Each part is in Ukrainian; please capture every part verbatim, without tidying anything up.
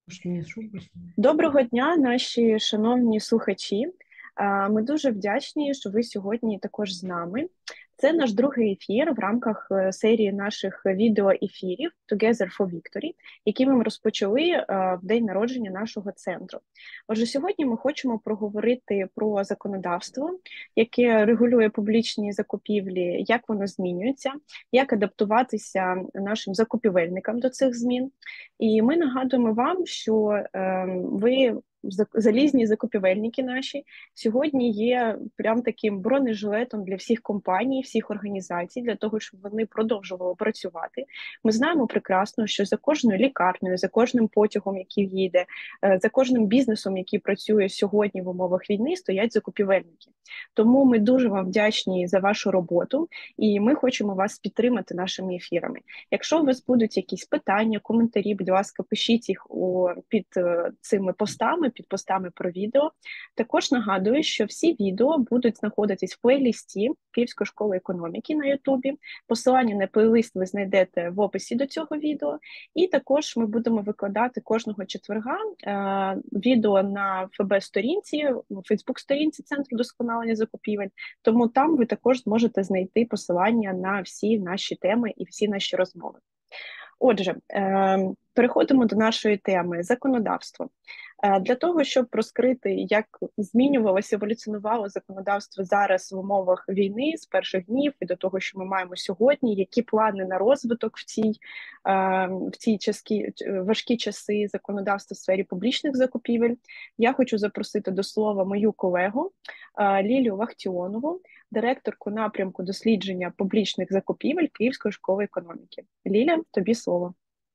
Доброго дня, наші шановні слухачі. А, Ми дуже вдячні, що ви сьогодні також з нами. Це наш другий ефір в рамках е, серії наших відеоефірів Together for Victory, які ми розпочали е, в день народження нашого центру. Отже, сьогодні ми хочемо проговорити про законодавство, яке регулює публічні закупівлі, як воно змінюється, як адаптуватися нашим закупівельникам до цих змін. І ми нагадуємо вам, що е, ви залізні закупівельники наші сьогодні є прям таким бронежилетом для всіх компаній, всіх організацій, для того, щоб вони продовжували працювати. Ми знаємо прекрасно, що за кожною лікарнею, за кожним потягом, який їде, е, за кожним бізнесом, який працює сьогодні в умовах війни, стоять закупівельники. Тому ми дуже вам вдячні за вашу роботу, і ми хочемо вас підтримати нашими ефірами. Якщо у вас будуть якісь питання, коментарі, будь ласка, пишіть їх у, під е, цими постами, під постами про відео. Також нагадую, що всі відео будуть знаходитись в плейлісті Київської школи економіки на Ютубі. Посилання на плейлист ви знайдете в описі до цього відео. І також ми будемо викладати кожного четверга е, відео на ФБ-сторінці, Фейсбук-сторінці Центру досконалення закупівель. Тому там ви також зможете знайти посилання на всі наші теми і всі наші розмови. Отже, е, переходимо до нашої теми законодавство. Е, для того, щоб розкрити, як змінювалося, еволюціонувало законодавство зараз в умовах війни з перших днів і до того, що ми маємо сьогодні, які плани на розвиток в цій, е, в ці часки, важкі часи законодавства в сфері публічних закупівель, я хочу запросити до слова мою колегу е, Лілію Вахтіонову, директорку напрямку дослідження публічних закупівель Київської школи економіки. Ліля, тобі слово.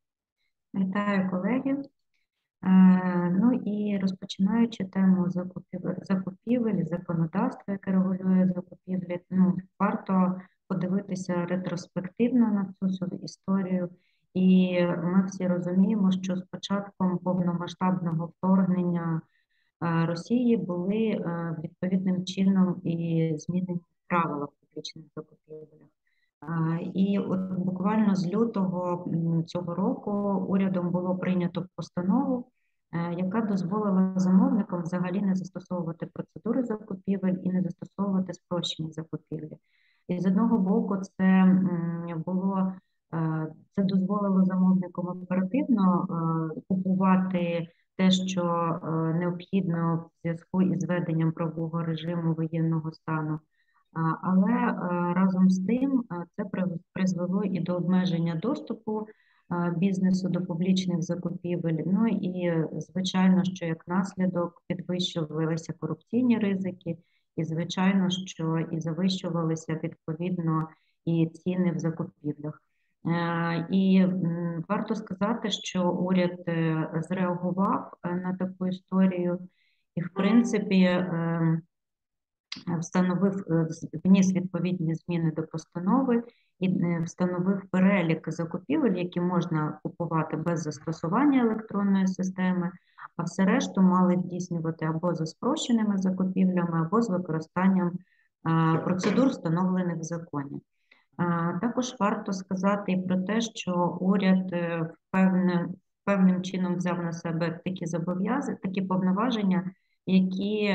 Вітаю, колеги. Е, ну і розпочинаючи тему закупівель, закупівель, законодавства, яке регулює закупівлі, ну, варто подивитися ретроспективно на цю всю історію. І ми всі розуміємо, що з початком повномасштабного вторгнення е, Росії були е, відповідним чином і змінені правила публічних закупівель. І от буквально з лютого цього року урядом було прийнято постанову, яка дозволила замовникам взагалі не застосовувати процедури закупівель і не застосовувати спрощені закупівлі. І з одного боку це було, це дозволило замовникам оперативно купувати те, що необхідно в зв'язку із введенням правового режиму воєнного стану. Але разом з тим це призвело і до обмеження доступу бізнесу до публічних закупівель. Ну і звичайно, що як наслідок підвищувалися корупційні ризики, і звичайно, що і завищувалися відповідно і ціни в закупівлях. І варто сказати, що уряд зреагував на таку історію і, в принципі, встановив, вніс відповідні зміни до постанови і встановив перелік закупівель, які можна купувати без застосування електронної системи, а все решту мали здійснювати або за спрощеними закупівлями, або з використанням процедур, встановлених в законі. Також варто сказати і про те, що уряд певним, певним чином взяв на себе такі зобов'язання, такі повноваження, які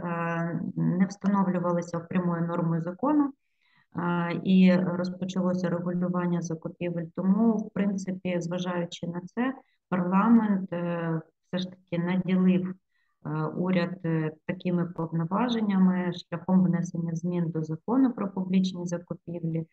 не встановлювалися прямою нормою закону, і розпочалося регулювання закупівель. Тому, в принципі, зважаючи на це, парламент все ж таки наділив уряд такими повноваженнями шляхом внесення змін до закону про публічні закупівлі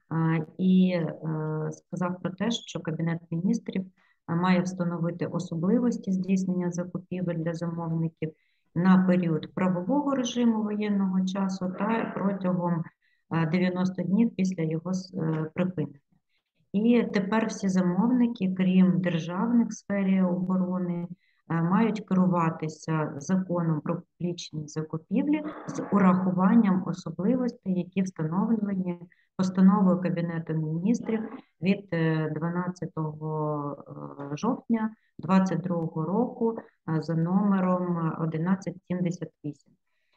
і сказав про те, що Кабінет міністрів має встановити особливості здійснення закупівель для замовників на період правового режиму воєнного часу та протягом дев'яноста днів після його припинення. І тепер всі замовники, крім державних в сфері оборони, мають керуватися законом про публічні закупівлі з урахуванням особливостей, які встановлені постановою Кабінету міністрів від дванадцятого жовтня двадцять другого року за номером одинадцять сімдесят вісім.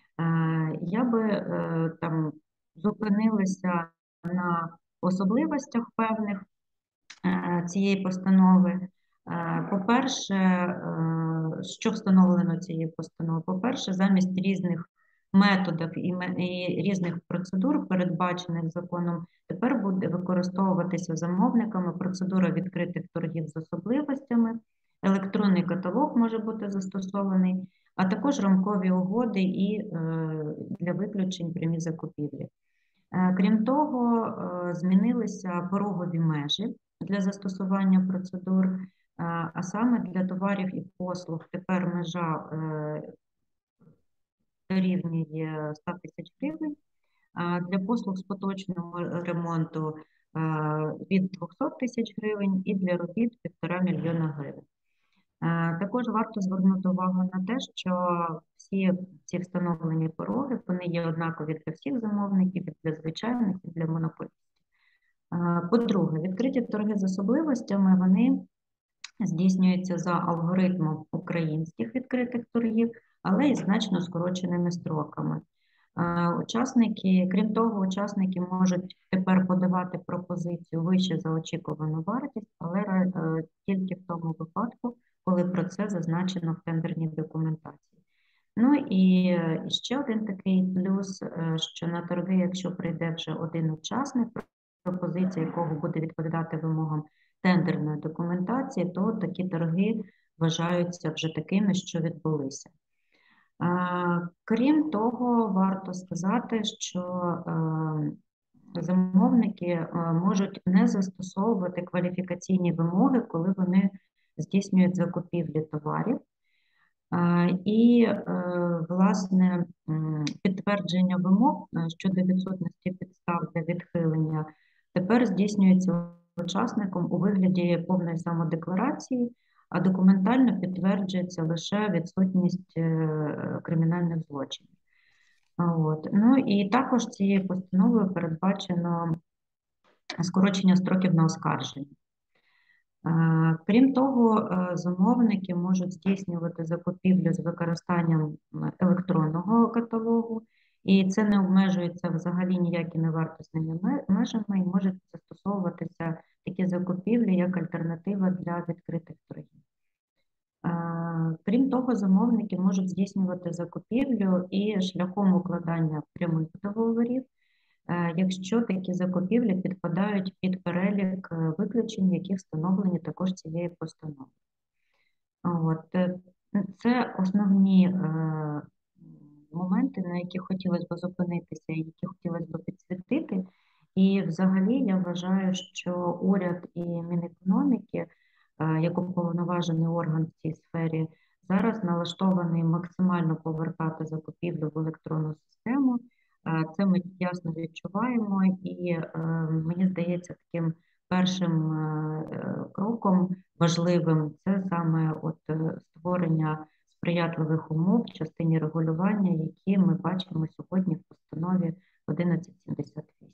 Я би там зупинилася на особливостях певних цієї постанови. По-перше, що встановлено цією постановою? По-перше, замість різних методів і різних процедур, передбачених законом, тепер буде використовуватися замовниками процедура відкритих торгів з особливостями, електронний каталог може бути застосований, а також рамкові угоди і для виключень прямі закупівлі. Крім того, змінилися порогові межі для застосування процедур, а саме для товарів і послуг тепер межа дорівнює ста тисяч гривень, а для послуг з поточного ремонту від двохсот тисяч гривень і для робіт півтора мільйона гривень. Також варто звернути увагу на те, що всі ці встановлені пороги, вони є однакові для всіх замовників, і для звичайних, і для монополістів. По-друге, відкриті торги з особливостями, вони здійснюються за алгоритмом українських відкритих торгів, але і значно скороченими строками. Учасники, крім того, учасники можуть тепер подавати пропозицію вище за очікувану вартість, але тільки в тому випадку, коли про це зазначено в тендерній документації. Ну і ще один такий плюс, що на торги, якщо прийде вже один учасник, пропозиція якого буде відповідати вимогам тендерної документації, то такі торги вважаються вже такими, що відбулися. Крім того, варто сказати, що замовники можуть не застосовувати кваліфікаційні вимоги, коли вони здійснюють закупівлі товарів. І, власне, підтвердження вимог щодо відсутності підстав для відхилення тепер здійснюється учасником у вигляді повної самодекларації, а документально підтверджується лише відсутність кримінальних злочинів. От. Ну і також цією постановою передбачено скорочення строків на оскарження. Крім того, замовники можуть здійснювати закупівлю з використанням електронного каталогу, і це не обмежується взагалі ніякими вартісними межами, і можуть застосовуватися такі закупівлі як альтернатива для відкритих торгів. Крім того, замовники можуть здійснювати закупівлю і шляхом укладання прямих договорів, якщо такі закупівлі підпадають під перелік виключень, які встановлені також цією постановою. От. Це основні моменти, на які хотілося б зупинитися і які хотілося б підсвітити. І взагалі я вважаю, що уряд і Мінекономіки, як уповноважений орган в цій сфері, зараз налаштований максимально повертати закупівлю в електронну систему. Це ми ясно відчуваємо, і мені здається, таким першим кроком важливим це саме от створення сприятливих умов в частині регулювання, які ми бачимо сьогодні в постанові одинадцять сімдесят вісім.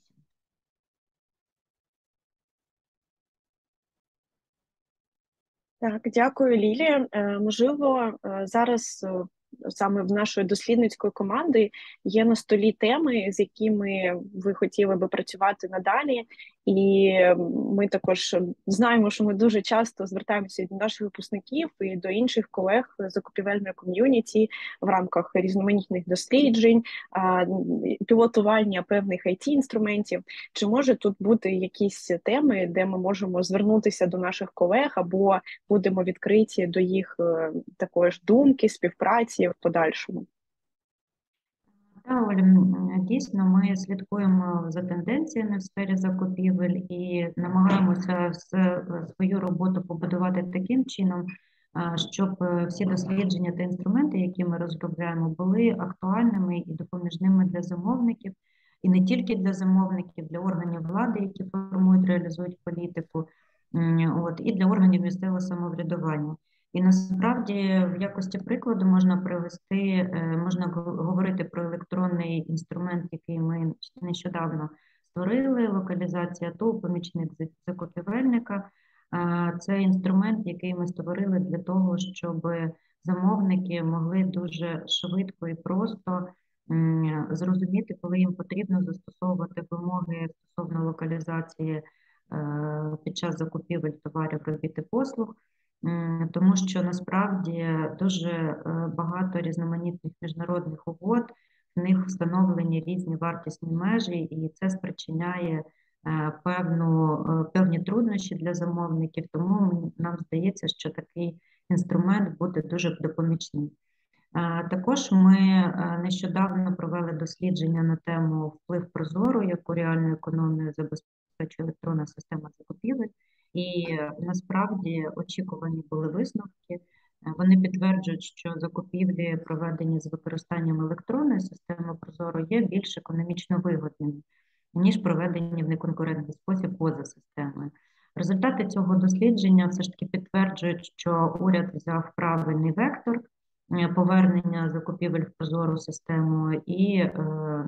Так, дякую, Лілія. Можливо, зараз саме в нашої дослідницької команди є на столі теми, з якими ви хотіли би працювати надалі. І ми також знаємо, що ми дуже часто звертаємося до наших випускників і до інших колег закупівельної ком'юніті в рамках різноманітних досліджень, пілотування певних ай ті-інструментів. Чи може тут бути якісь теми, де ми можемо звернутися до наших колег, або будемо відкриті до їх такої ж думки, співпраці в подальшому? Так, Оля, дійсно, ми слідкуємо за тенденціями в сфері закупівель і намагаємося свою роботу побудувати таким чином, щоб всі дослідження та інструменти, які ми розробляємо, були актуальними і допоміжними для замовників, і не тільки для замовників, для органів влади, які формують, реалізують політику, от, і для органів місцевого самоврядування. І насправді в якості прикладу можна привести, можна говорити про електронний інструмент, який ми нещодавно створили, локалізація ТОВ, помічник закупівельника. Це інструмент, який ми створили для того, щоб замовники могли дуже швидко і просто зрозуміти, коли їм потрібно застосовувати вимоги стосовно локалізації під час закупівель товарів, робіт і послуг. тому що насправді дуже багато різноманітних міжнародних угод, в них встановлені різні вартісні межі, і це спричиняє певну, певні труднощі для замовників, тому нам здається, що такий інструмент буде дуже допомічний. Також ми нещодавно провели дослідження на тему вплив Прозоро, яку реальну економію забезпечує електронна система закупівель, і насправді очікувані були висновки. Вони підтверджують, що закупівлі, проведені з використанням електронної системи Прозоро, є більш економічно вигодними, ніж проведені в неконкурентний спосіб поза системою. Результати цього дослідження все ж таки підтверджують, що уряд взяв правильний вектор повернення закупівель в прозору систему і е,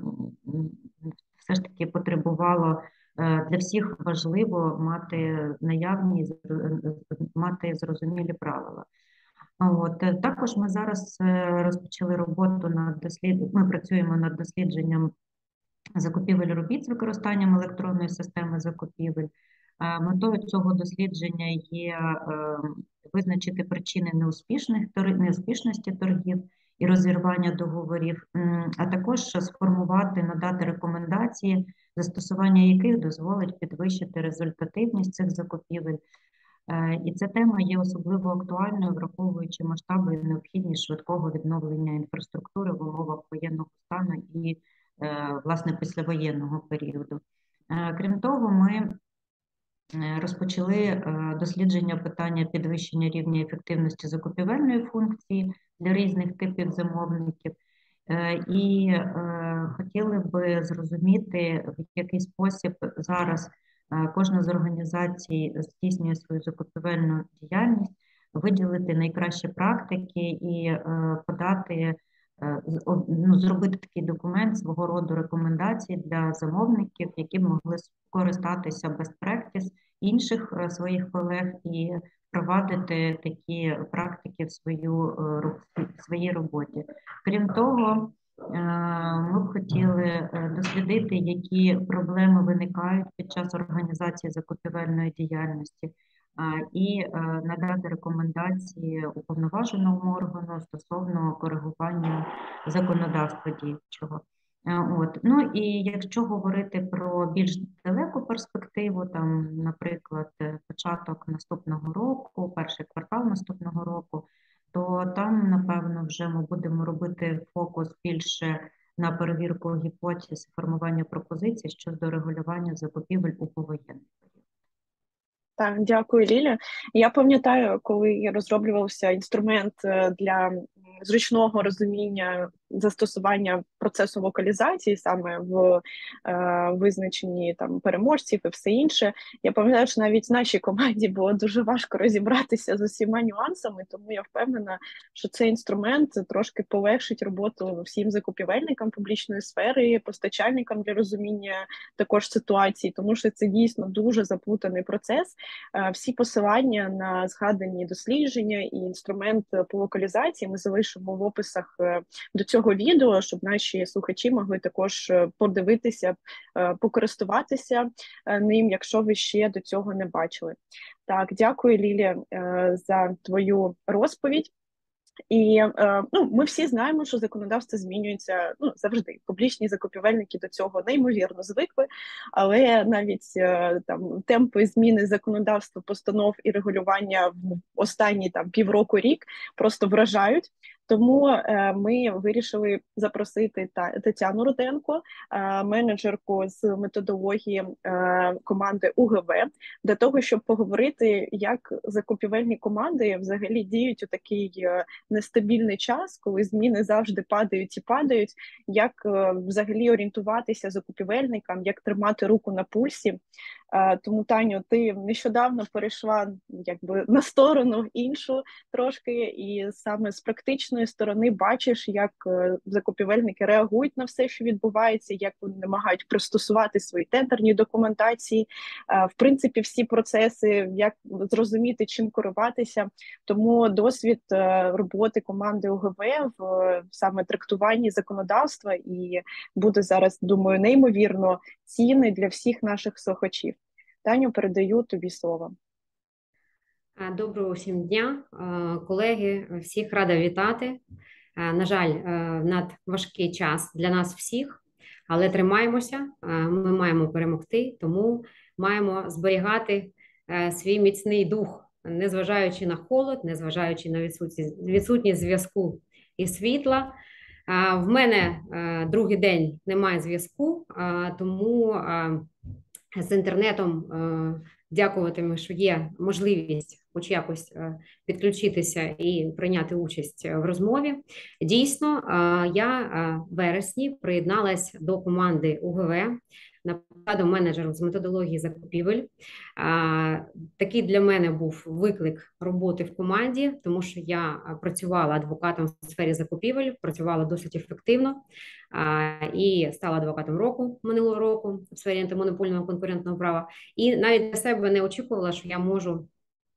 все ж таки потребувало, е, для всіх важливо мати наявні, мати зрозумілі правила. От. Також ми зараз розпочали роботу над дослідженням, ми працюємо над дослідженням закупівель робіт з використанням електронної системи закупівель. Метою цього дослідження є визначити причини неуспішних, неуспішності торгів і розірвання договорів, а також сформувати, надати рекомендації, застосування яких дозволить підвищити результативність цих закупівель. І ця тема є особливо актуальною, враховуючи масштаби і необхідність швидкого відновлення інфраструктури в умовах воєнного стану і, власне, післявоєнного періоду. Крім того, ми розпочали дослідження питання підвищення рівня ефективності закупівельної функції для різних типів замовників і хотіли би зрозуміти, в який спосіб зараз кожна з організацій здійснює свою закупівельну діяльність, виділити найкращі практики і подати, ну, зробити такий документ свого роду рекомендацій для замовників, які б могли скористатися best practice інших своїх колег і впровадити такі практики в свою, в своїй роботі. Крім того, ми б хотіли дослідити, які проблеми виникають під час організації закупівельної діяльності, і надати рекомендації уповноваженому органу стосовно коригування законодавства діючого. От. Ну і якщо говорити про більш далеку перспективу, там, наприклад, початок наступного року, перший квартал наступного року, то там, напевно, вже ми будемо робити фокус більше на перевірку гіпотез, формування пропозицій щодо регулювання закупівель у повоєнний період. Так, дякую, Ліля. Я пам'ятаю, коли розроблювався інструмент для зручного розуміння застосування процесу вокалізації саме в е, визначенні там переможців і все інше. Я пам'ятаю, що навіть в нашій команді було дуже важко розібратися з усіма нюансами, тому я впевнена, що цей інструмент трошки полегшить роботу всім закупівельникам публічної сфери, постачальникам для розуміння також ситуації, тому що це дійсно дуже заплутаний процес. Е, всі посилання на згадані дослідження і інструмент по вокалізації ми залишимо в описах е, до цього цього відео, щоб наші слухачі могли також подивитися, покористуватися ним, якщо ви ще до цього не бачили. Так, дякую, Лілі, за твою розповідь. І ну, ми всі знаємо, що законодавство змінюється, ну, завжди. Публічні закупівельники до цього неймовірно звикли, але навіть там темпи зміни законодавства, постанов і регулювання в останні там півроку рік просто вражають. Тому е, ми вирішили запросити та, Тетяну Руденко, е, менеджерку з методології е, команди У Ге Ве, для того, щоб поговорити, як закупівельні команди взагалі діють у такий е, нестабільний час, коли зміни завжди падають і падають, як е, взагалі орієнтуватися закупівельникам, як тримати руку на пульсі. Е, тому, Таню, ти нещодавно перейшла якби на сторону іншу трошки, і саме з практичної сторони бачиш, як е, закупівельники реагують на все, що відбувається, як вони намагають пристосувати свої тендерні документації, е, в принципі, всі процеси, як зрозуміти, чим керуватися. Тому досвід е, роботи команди У Ге Ве в е, саме трактуванні законодавства і буде зараз, думаю, неймовірно цінний для всіх наших слухачів. Таню, передаю тобі слово. Е, Доброго всім дня, е, колеги, всіх рада вітати. Е, На жаль, е, надважкий час для нас всіх, але тримаємося, е, ми маємо перемогти, тому маємо зберігати е, свій міцний дух, незважаючи на холод, незважаючи на відсутність, відсутність зв'язку і світла. Е, В мене е, другий день немає зв'язку, е, тому е, з інтернетом е, дякуватиму, що є можливість хоч якось е, підключитися і прийняти участь в розмові. Дійсно, е, я е, в вересні приєдналась до команди У Г В на посаду менеджеру з методології закупівель. Е, Такий для мене був виклик роботи в команді, тому що я працювала адвокатом в сфері закупівель, працювала досить ефективно і стала адвокатом року минулого року в сфері антимонопольного конкурентного права. І навіть для себе не очікувала, що я можу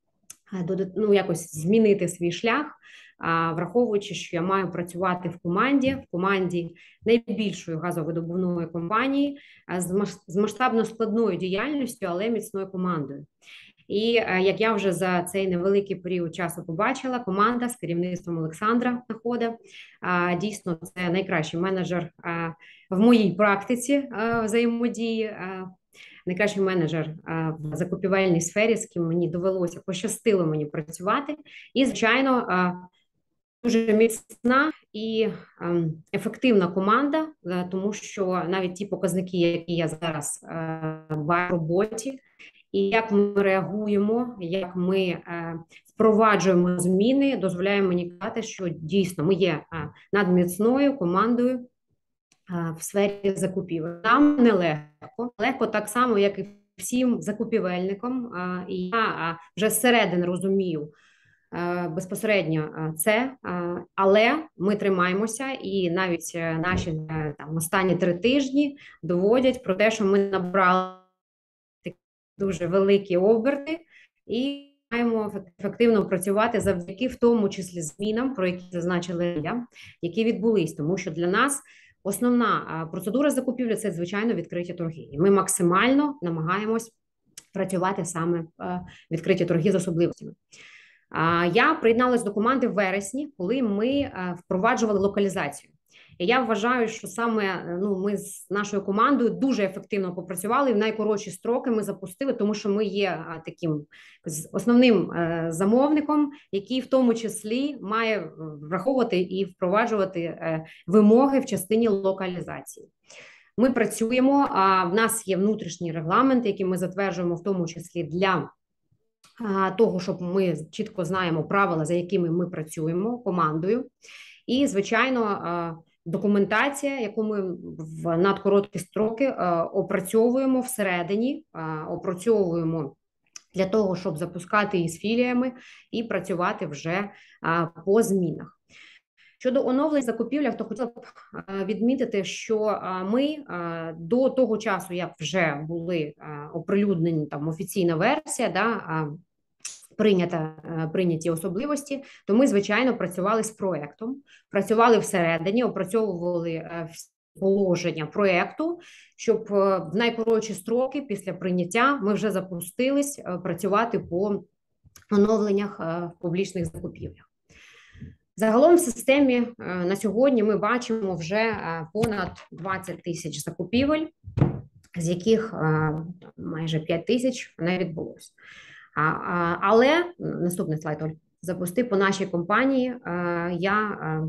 ну, якось змінити свій шлях, враховуючи, що я маю працювати в команді, в команді найбільшої газовидобувної компанії з масштабно складною діяльністю, але міцною командою. І як я вже за цей невеликий період часу побачила, команда з керівництвом Олександра Находа, дійсно, це найкращий менеджер в моїй практиці взаємодії, найкращий менеджер в закупівельній сфері, з ким мені довелося, пощастило мені працювати. І, звичайно, дуже міцна і ефективна команда, тому що навіть ті показники, які я зараз бачу в роботі, і як ми реагуємо, як ми е, впроваджуємо зміни, дозволяє мені казати, що дійсно ми є е, надміцною командою е, в сфері закупівель. Нам нелегко, легко так само, як і всім закупівельникам. Е, і я е, вже зсередини розумію е, безпосередньо е, це, е, але ми тримаємося, і навіть е, наші е, там останні три тижні доводять про те, що ми набрали дуже великі оберти і маємо ефективно працювати завдяки в тому числі змінам, про які зазначили я, які відбулись, тому що для нас основна процедура закупівлі – це, звичайно, відкриті торги. І ми максимально намагаємось працювати саме відкриті торги з особливостями. Я приєдналась до команди в вересні, коли ми впроваджували локалізацію. І я вважаю, що саме ну, ми з нашою командою дуже ефективно попрацювали, і в найкоротші строки ми запустили, тому що ми є а, таким основним е, замовником, який в тому числі має враховувати і впроваджувати е, вимоги в частині локалізації. Ми працюємо, а в нас є внутрішній регламент, який ми затверджуємо в тому числі для а, того, щоб ми чітко знаємо правила, за якими ми працюємо командою. І, звичайно, а, документація, яку ми в надкороткі строки е, опрацьовуємо всередині, е, опрацьовуємо для того, щоб запускати із філіями і працювати вже е, по змінах. Щодо оновлень закупівлях, то хотіла б е, відмітити, що е, ми е, до того часу, як вже були е, оприлюднені там офіційна версія, да, е, Прийнята, прийняті особливості, то ми, звичайно, працювали з проєктом, працювали всередині, опрацьовували положення проєкту, щоб в найкоротші строки після прийняття ми вже запустились працювати по оновленнях в публічних закупівлях. Загалом в системі на сьогодні ми бачимо вже понад двадцять тисяч закупівель, з яких майже п'ять тисяч не відбулося. А, а, але наступний слайд, Оль, запусти по нашій компанії. А, я а,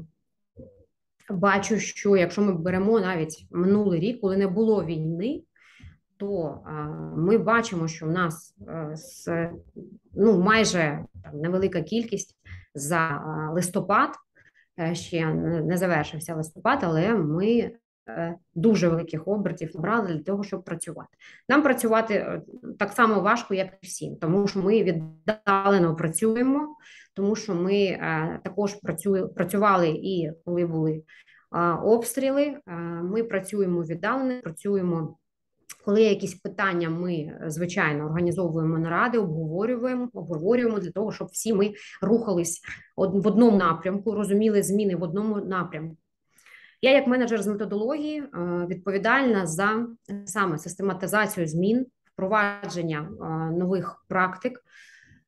бачу, що якщо ми беремо навіть минулий рік, коли не було війни, то а, ми бачимо, що в нас а, з, ну, майже там, невелика кількість за а, листопад, а, ще не завершився листопад, але ми дуже великих обертів набрали для того, щоб працювати. Нам працювати так само важко, як і всім, тому що ми віддалено працюємо, тому що ми також працювали і коли були обстріли, ми працюємо віддалено, працюємо, коли є якісь питання, ми, звичайно, організовуємо наради, обговорюємо, обговорюємо для того, щоб всі ми рухались в одному напрямку, розуміли зміни в одному напрямку. Я, як менеджер з методології, відповідальна за саме систематизацію змін, впровадження нових практик,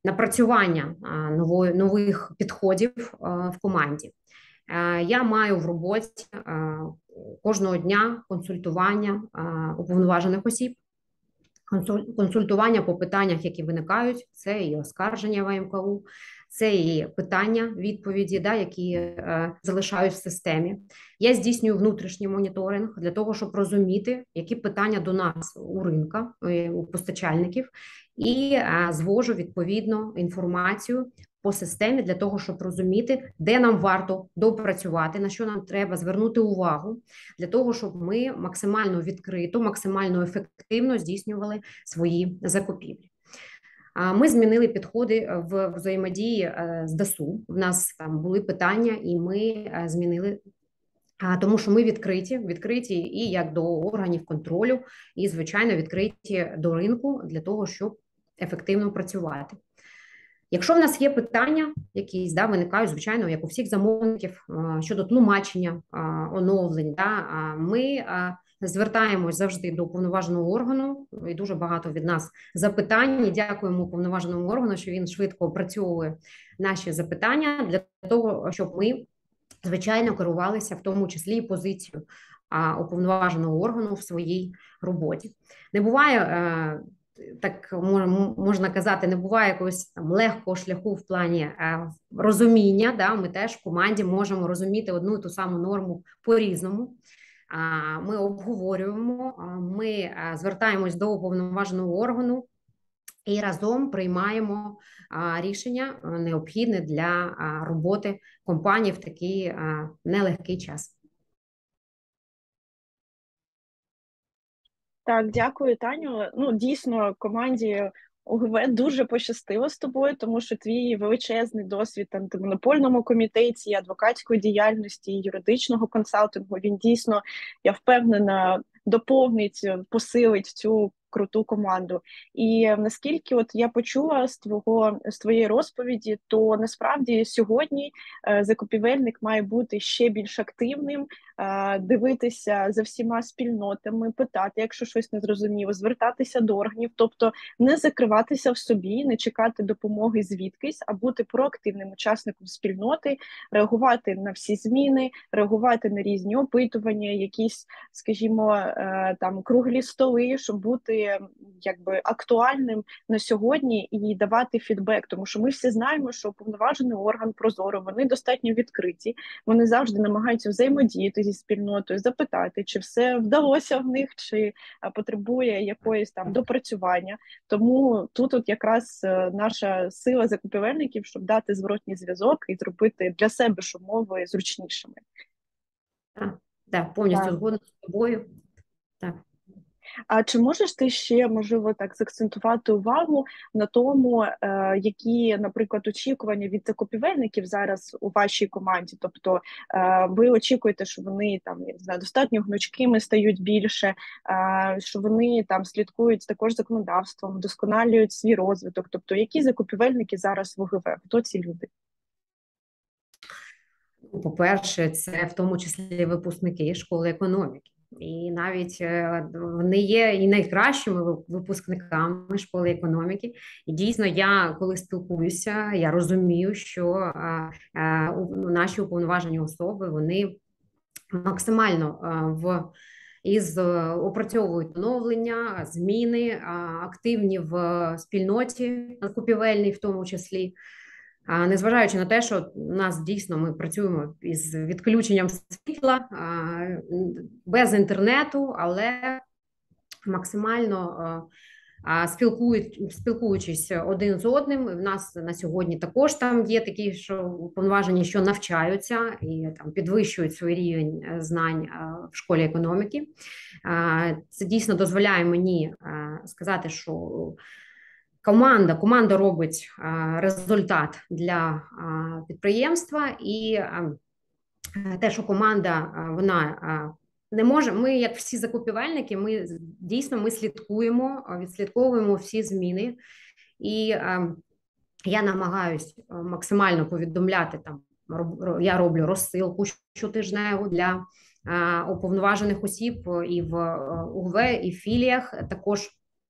напрацювання нової, нових підходів в команді. Я маю в роботі кожного дня консультування уповноважених осіб, консультування по питаннях, які виникають, це і оскарження в А М К У, це і питання, відповіді, да, які е, залишають в системі. Я здійснюю внутрішній моніторинг для того, щоб розуміти, які питання до нас у ринка, у постачальників, і е, звожу відповідно інформацію по системі для того, щоб розуміти, де нам варто допрацювати, на що нам треба звернути увагу, для того, щоб ми максимально відкрито, максимально ефективно здійснювали свої закупівлі. Ми змінили підходи в взаємодії з Д А С У. У нас там були питання, і ми змінили, тому що ми відкриті, відкриті і як до органів контролю, і, звичайно, відкриті до ринку для того, щоб ефективно працювати. Якщо в нас є питання, якісь да, виникають, звичайно, як у всіх замовників, щодо тлумачення, оновлень, да, ми звертаємось завжди до уповноваженого органу, і дуже багато від нас запитань. І дякуємо уповноваженому органу, що він швидко опрацьовує наші запитання для того, щоб ми, звичайно, керувалися в тому числі і позицією уповноваженого органу в своїй роботі. Не буває, так можна казати, не буває якогось там легкого шляху в плані е, розуміння. Да? Ми теж в команді можемо розуміти одну і ту саму норму по-різному. А, ми обговорюємо, ми е, звертаємось до уповноваженого органу і разом приймаємо а, рішення необхідне для а, роботи компанії в такий а, нелегкий час. Так, дякую, Таню. Ну, дійсно, команді О Г В дуже пощастило з тобою, тому що твій величезний досвід в антимонопольному комітеті, адвокатської діяльності, юридичного консалтингу, він дійсно, я впевнена, доповнить, посилить цю круту команду. І наскільки от я почула з твого з твоєї розповіді, то насправді сьогодні е, закупівельник має бути ще більш активним, е, дивитися за всіма спільнотами, питати, якщо щось не зрозуміло, звертатися до органів, тобто не закриватися в собі, не чекати допомоги звідкись, а бути проактивним учасником спільноти, реагувати на всі зміни, реагувати на різні опитування, якісь, скажімо, е, там круглі столи, щоб бути якби актуальним на сьогодні і давати фідбек, тому що ми всі знаємо, що уповноважений орган Прозоро, вони достатньо відкриті, вони завжди намагаються взаємодіяти зі спільнотою, запитати, чи все вдалося в них, чи потребує якоїсь там допрацювання. Тому тут от якраз наша сила закупівельників, щоб дати зворотній зв'язок і зробити для себе ж умови зручнішими. Так, так, повністю згодна з тобою. Так. А чи можеш ти ще, можливо, так закцентувати увагу на тому, е, які, наприклад, очікування від закупівельників зараз у вашій команді? Тобто е, ви очікуєте, що вони там, я не знаю, достатньо гнучкими стають більше, е, що вони там слідкують також законодавством, вдосконалюють свій розвиток. Тобто, які закупівельники зараз в О Г В? Хто ці люди? По-перше, це в тому числі випускники школи економіки. І навіть вони є і найкращими випускниками школи економіки. І дійсно, я коли спілкуюся, я розумію, що а, а, наші уповноважені особи, вони максимально а, в із опрацьовують оновлення, зміни, а, активні в спільноті закупівельній в тому числі. А незважаючи на те, що у нас дійсно ми працюємо із відключенням світла, без інтернету, але максимально спілкуючись один з одним. В нас на сьогодні також там є такі, що уповноважені, що навчаються і там підвищують свій рівень знань в школі економіки. Це дійсно дозволяє мені сказати, що Команда, команда робить а, результат для а, підприємства, і а, те, що команда, а, вона а, не може, ми, як всі закупівельники, ми дійсно ми слідкуємо, відслідковуємо всі зміни, і а, я намагаюсь максимально повідомляти, там, роб, я роблю розсилку щотижневу для а, уповноважених осіб і в О Г В, і в філіях, також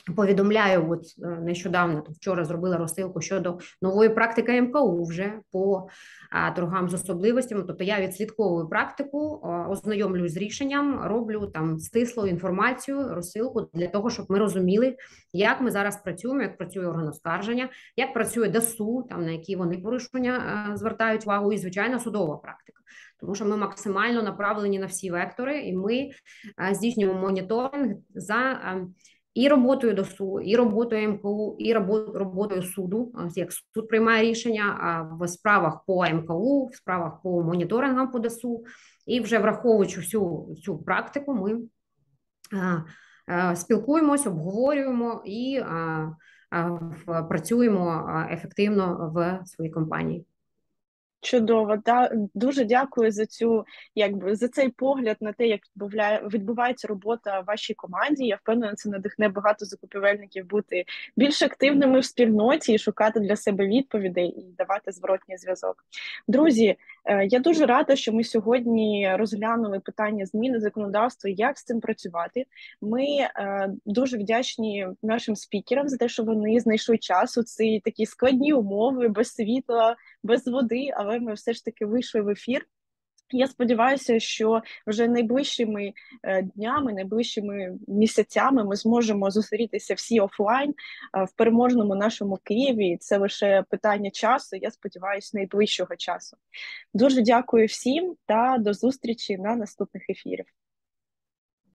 Повідомляю, от нещодавно, вчора зробила розсилку щодо нової практики ем ка у вже по а, торгам з особливостями. Тобто я відслідковую практику, ознайомлюсь з рішенням, роблю там стислу інформацію, розсилку для того, щоб ми розуміли, як ми зараз працюємо, як працює орган оскарження, як працює ді ес у, там на які вони порушення а, звертають увагу, і звичайно судова практика. Тому що ми максимально направлені на всі вектори, і ми а, здійснюємо моніторинг за а, і роботою ді ес у, і роботою ем ка у, і роботою суду, як суд приймає рішення в справах по ем ка у, в справах по моніторингам по ді ес у. І вже враховуючи всю цю практику, ми спілкуємось, обговорюємо і працюємо ефективно в своїй компанії. Чудово, да, дуже дякую за цю, якби за цей погляд на те, як відбувається робота в вашій команді. Я впевнена, це надихне багато закупівельників бути більш активними в спільноті і шукати для себе відповідей і давати зворотній зв'язок. Друзі, я дуже рада, що ми сьогодні розглянули питання зміни законодавства, як з цим працювати. Ми дуже вдячні нашим спікерам за те, що вони знайшли час у ці такі складні умови, без світла, без води, але ми все ж таки вийшли в ефір. Я сподіваюся, що вже найближчими днями, найближчими місяцями ми зможемо зустрітися всі офлайн в переможному нашому Києві. Це лише питання часу, я сподіваюся, найближчого часу. Дуже дякую всім та до зустрічі на наступних ефірах.